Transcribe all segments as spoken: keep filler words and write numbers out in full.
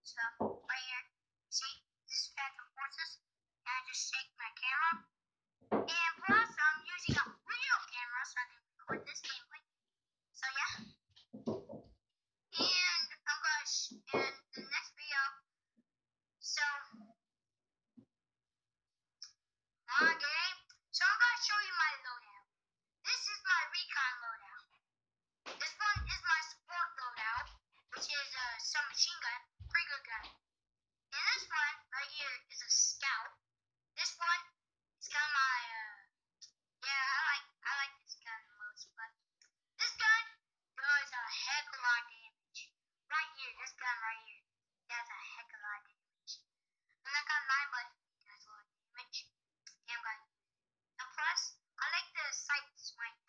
So right here, see, this is Phantom Forces, and I just shake my camera. And plus, I'm using a real camera so I can record this gameplay. So yeah. And I'm gonna sh in the next video. So on game. So I'm gonna show you my loadout. This is my recon loadout. This one is my support loadout, which is a submachine gun, pretty good gun. And this one right here is a scout. This one is kind of my uh, yeah, I like I like this gun the most, but this gun does a heck of a lot of damage. Right here, this gun right here does a heck of a lot of damage. I'm not gonna lie, but it does a lot of damage. Damn gun. And plus, I like the sight swipe.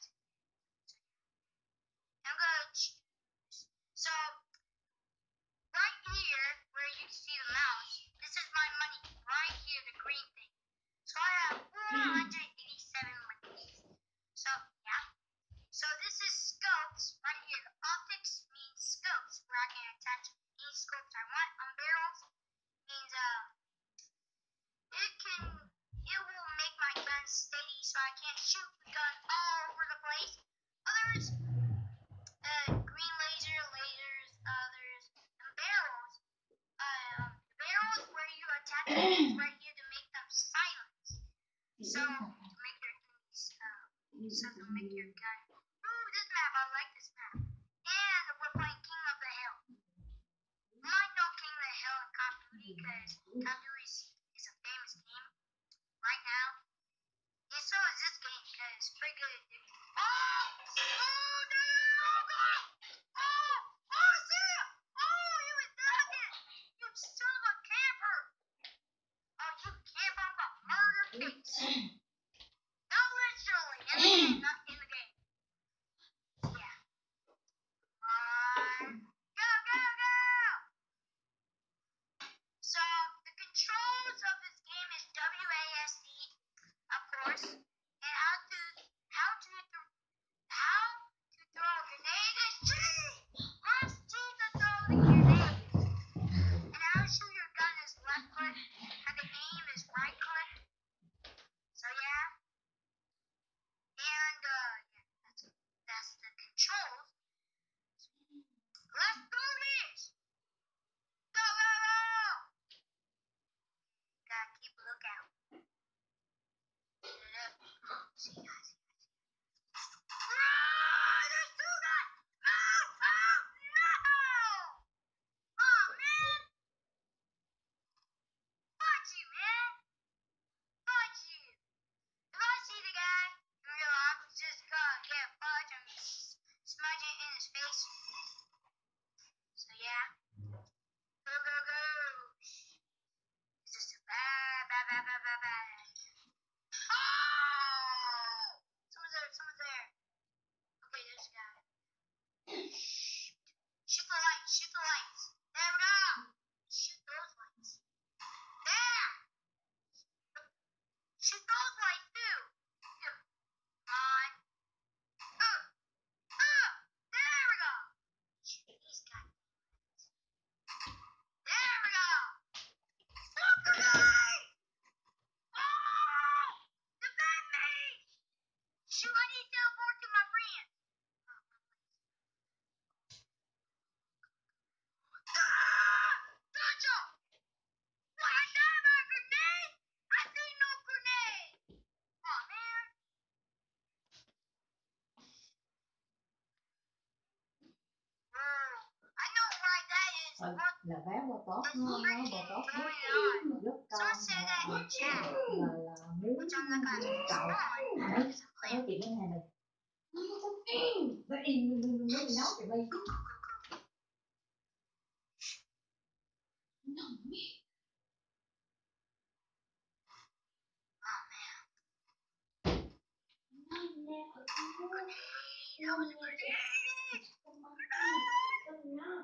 I'm gonna choose. So right here, where you can see the mouse, this is my money. Right here, the green thing. So I have four hundred eighty-seven money. So yeah. So this is scopes right here. The optics means scopes where I can attach any scopes I want on barrels. Means uh, it can it will make my gun steady so I can't shoot the gun all over the place. Others, uh, green laser, lasers, others, and barrels. Uh, um, barrels where you attach things right here to make them silent. So to make your enemies, uh, so to make your gun. Ooh, this map, I like this map. And we're playing King of the Hill. You might know King of the Hill in Call of Duty because Call of Duty is, is a famous game right now. And so is this game because it's pretty good. Oh! Oh, no! Oh, God! Oh! Oh, I see him! Oh, he was down there! You son of a camper! Oh, you camper, I'm gonna murder your face. Not literally, in the game, not in the game. Yeah. On. Go, go, go! So, the controls of this game is W A S D, of course, and how to, how to, how to throw a grenade is G! Press G to throw the grenade. And how to shoot your gun is left click, how to aim is right click. So yeah. And, uh, yeah, that's, that's the controls. Let's do this! Go, go, go! Gotta keep a lookout. See, guys. Ah, there's two guys! Oh, oh, no! Oh, man! Fuck you, man! Fuck you! If I see the guy in real life, I'm just gonna get fudge and smudge it in his face. So, yeah. Go, go, go! It's just bad, bad, bad, bad, bad, bad. Oh! Someone's there, someone's there. Okay, there's a guy. Shh. Shoot the lights, shoot the lights. There we go. Shoot those lights. There. Shoot those lights too. Come on. Uh, uh, there we go. Shoot these guys. There we go. Fuck the guy. Oh! Defend me. Shoot, I need to teleport to my friend. Ah! Gotcha. What? I died by a grenade? I see no grenade. Oh, man. Whoa. I know why that is. Ờ, What là vé bộ tốt is ngon đó, bộ freaking tốt rất going on? rất con Someone said that in chat, là là muốn which I'm not gonna cậu spawn đấy because I'm tao nói playing. chuyện với này này nó im nó bị nấu thì bay Go, go, go, go. Oh man. Grenade. That was a grenade. Grenade.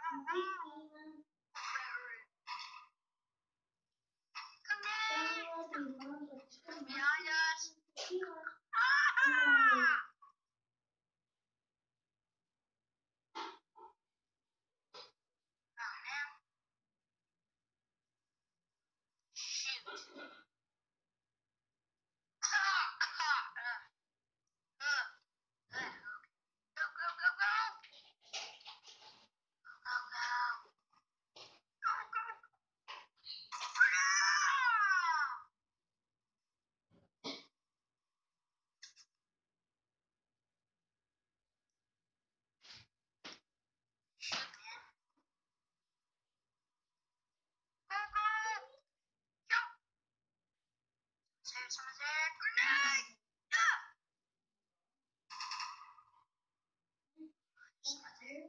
Grenade. Behind us. Ah! Oh man. someone's there. Grenade! Ah! Someone's there.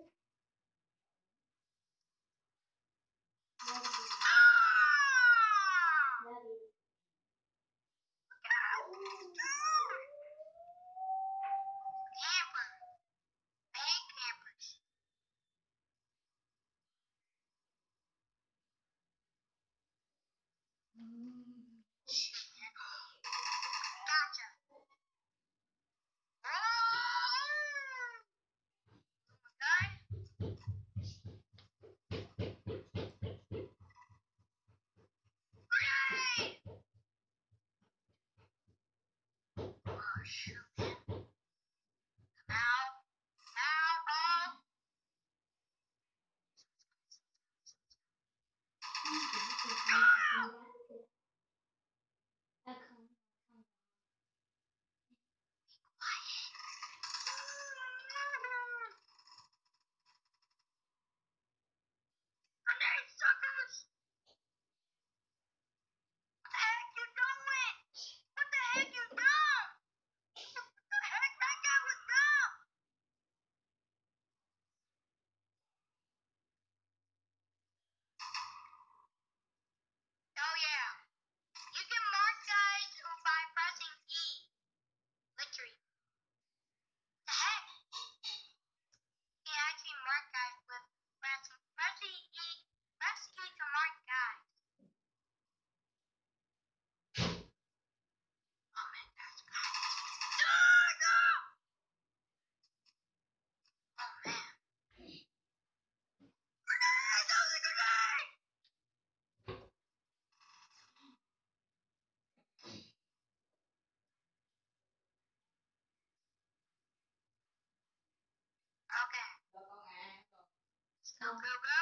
Ah! Look out! Camper. I hate campers. Shit, man. Gotcha. Oh! Guy? Grenade! Oh, shoot. Ow. Ow. Oh. Grenade suckers! What the heck you doing? What the heck you doing? What the heck? That guy was dumb! Oh yeah. You can mark guys by pressing E. Literally. The heck? You can actually mark guys with pressing pressing E. Press E to mark guys. Oh man, that's guys. Ah, no! Oh man. Grenade! That was a grenade! Okay. Go, go, go.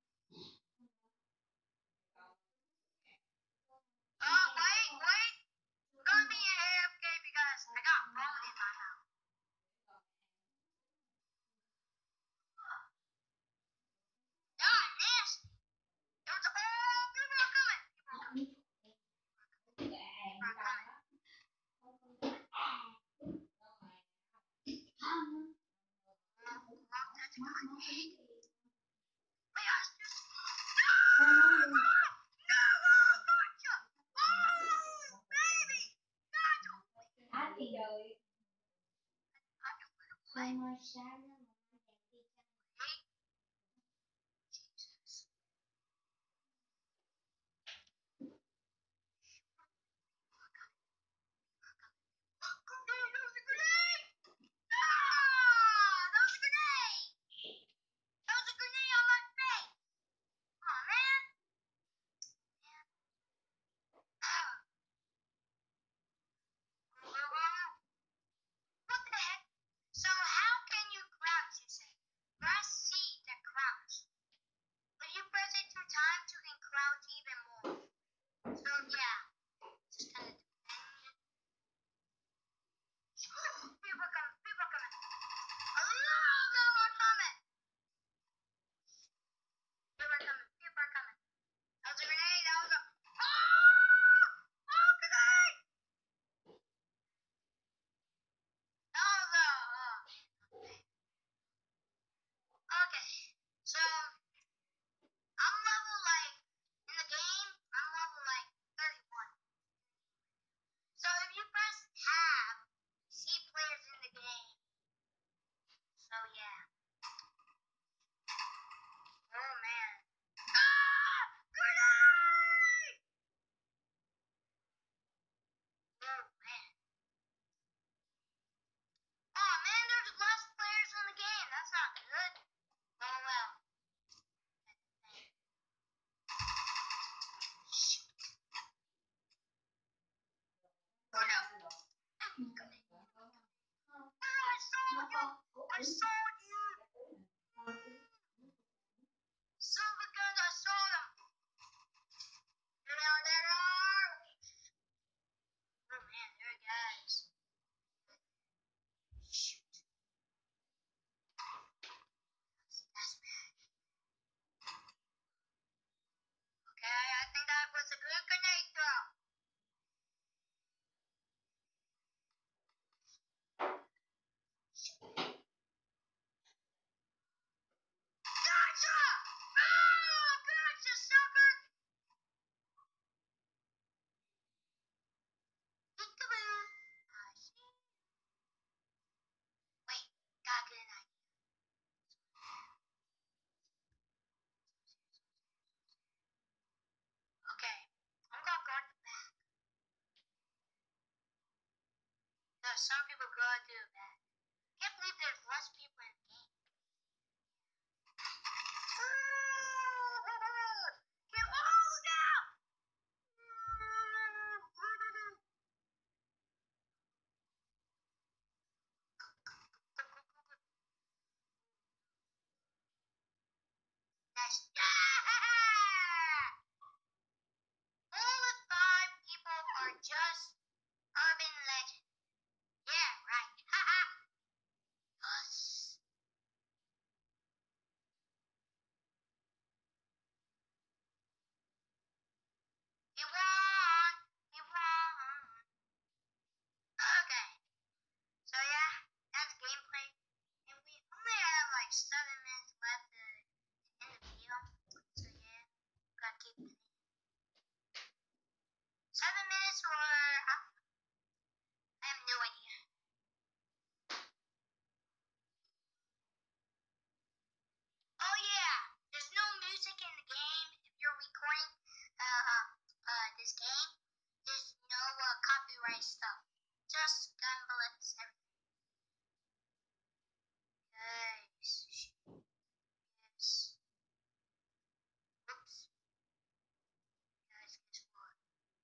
Oh, wait, wait. I'm gonna be an A F K because I got bone in my mouth. God, nasty. There was, oh, people are coming. People are coming. People are coming. Oh, that's a good thing. Wait, I just... No! No! Oh, gotcha! Oh, baby! Gotcha! Gotcha. Wait, Jesus. Oh, no, that was a grenade! Ah! That was a grenade! That was a grenade on my face! Oh man! What the heck? So how can you grab Yeah, some people go do that. I can't believe there's less people in the game. Get all down! That's yeah! All the five people are just urban legends. Yeah, right. Haha. Yes. You won. You won. Okay. So yeah, that's gameplay. And we only have like seven minutes left to end the video. So yeah, gotta keep it. Seven minutes or I, I have no idea. Oh yeah, there's no music in the game. If you're recording uh, uh, uh this game, there's no uh, copyright stuff. Just gun bullets, everything. Guys, yes. Oops. Guys, guess what?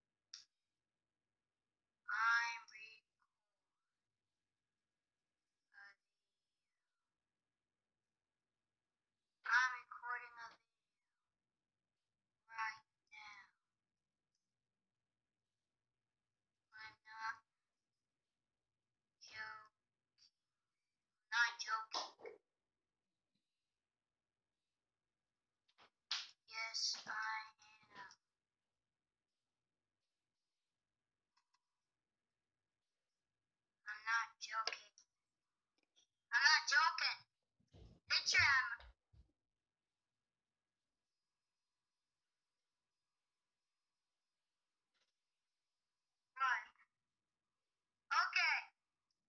I'm re. Uh, I'm recording a video right now. I'm not joking. Not joking. Yes, I am. I'm not joking. I'm not joking. Picture I'm